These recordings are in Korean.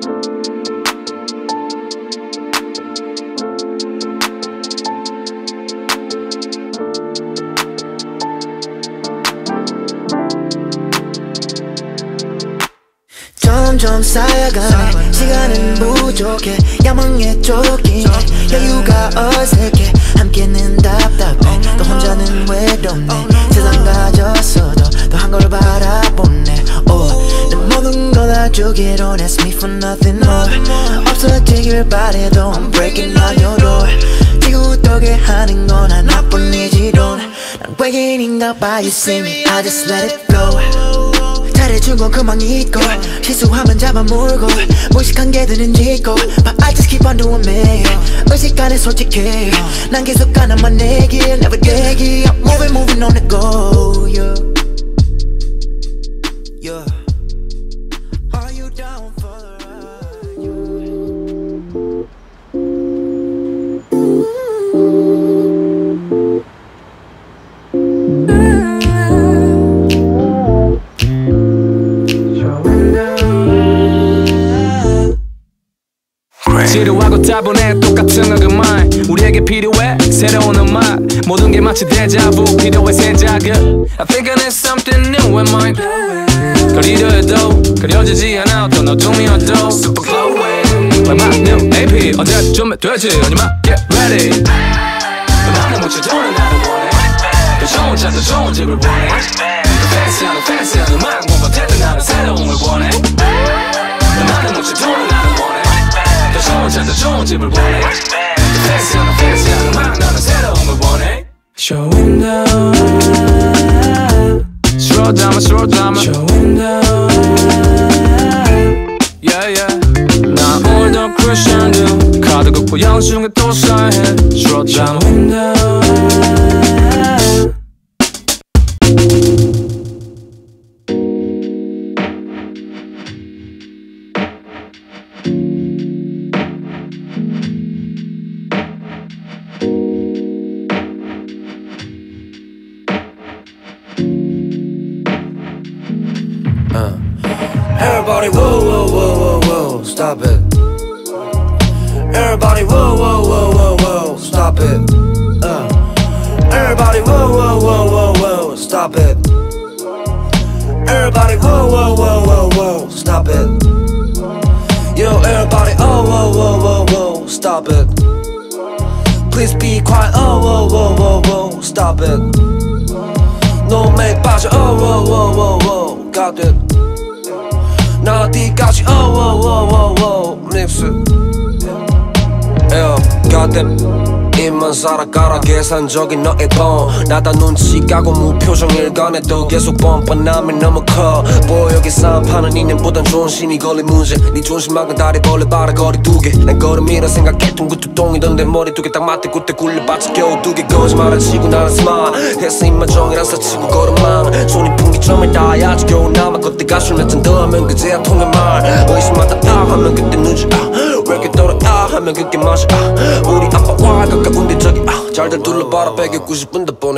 점점 쌓여가네 시간은 부족해 야망에 쫓기네 여유가 어색해 함께는 답답해 또 혼자는 외롭네 세상 가졌어도 또 한 걸 바라보네 내 모든 걸 다 주기로 Ask me for nothing more 없어지길 바래도 I'm breaking on your door 지구 덕에 하는 건 하나뿐이지론 난 외계인인가 봐 You see me I just let it go 잘해준 건 그만 잊고 실수하면 잡아물고 무식한 개들은 짓고 But I just keep on doing me 의식간에 솔직해 난 계속 가나만 내 길 Never 내기 I'm moving on the go yeah. Yeah. Are you down for the ride? 지루하고 따분해 똑같은 음악 우리에게 필요해 새로운 음악 모든 게 마치 데자부 필요해 새 자극 I think I need something new in mind 그리려 해도 그려지지 않아 어떤 어둠이어도 Super glowing My new AP 언제쯤 되지 아니면 get ready 나는 묻혀도는 나를 원해 더 좋은 차 더 좋은 집을 원해 더 fancy한 음악 뭔가 되든 나는 새로운 걸 원해 나는 묻혀도는 나를 원해 더 좋은 차 더 좋은 집을 원해 더 fancy한 음악 나는 새로운 걸 원해 Showing down Slow down Showing down Yeah yeah 나 오늘도 Christian 카드 긋고 영중에 또 사해 Slow down Showing down Everybody whoa whoa whoa whoa whoa stop it Everybody whoa whoa whoa whoa whoa stop it Everybody whoa whoa whoa whoa whoa stop it Everybody whoa whoa whoa whoa whoa stop it Yo everybody oh whoa whoa whoa whoa stop it Please be quiet oh whoa whoa whoa whoa stop it No make 빠져 oh whoa whoa whoa whoa got it 나 어디까지 oh whoa whoa whoa whoa 립스 Yeah got that 입만 살아가라 계산적인 너의 돈 나다 눈치 까고 무표정 일관해도 계속 뻔뻔함이 너무 커 보여 여기 싸움하는 이년보단 존심이 걸린 문제 네 존심만큼 다리 벌레 바라 거리 두개 난 걸음이라 생각해 둥근 똥이던데 머리 두 개 딱 맞대 그때 굴려봤자 겨우 두 개 거짓말을 치고 나는 스마일 했어 입만 정이란 사치고 걸음만 손이 풍기점을 닿아야지 겨우 남아 그때가 술 몇 잔 더하면 그제야 통의 말 의심하다 하면 그때 눈치 왜 이렇게 떨어 하면 그게 맛이 우리 아빠와 가까운데 저기 잘들 둘러봐라 190분 더 보내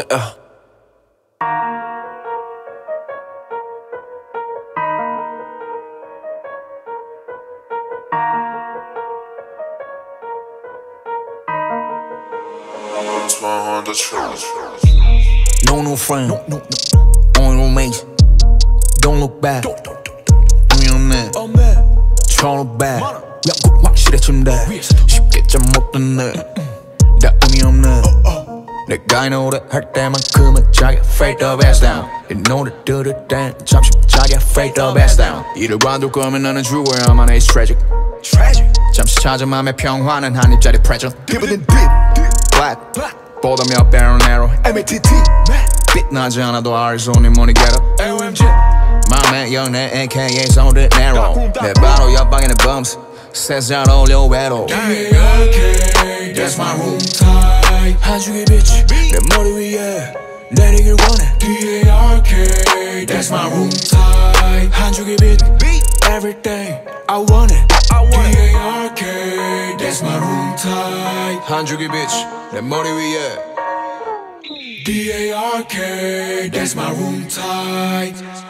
No new friend, only roommates. Don't look back. 의미 없네. 처음 back. 확실해진대. 쉽게 잠 못 드네. 다 의미 없네. 내가 이 노래 할 때만큼은 자기 fade the bass down. 이 노래 들을 땐 잠시 자기 fade the bass down. 이를 관둘 거면 나는 죽어야만 해. It's tragic. 잠시 찾은 맘의 평화는 한 입짜리 pressure. People in deep, black. 보다 몇 배로 narrow. MATT. 빛나지 않아도 R손이 money get up. AOMG. 맘의 연애 AKA 손을 narrow. 내 바로 옆방에는 bumps. 세상 어울려 외로. DARK, that's my room type. 한 줄기 빛 내 머리 위에 내리길 원해. DARK, that's my room type. 한 줄기 빛 everything I want it. DARK, that's my room type. 한 줄기 빛 내 머리 위에 DARK, that's my room type.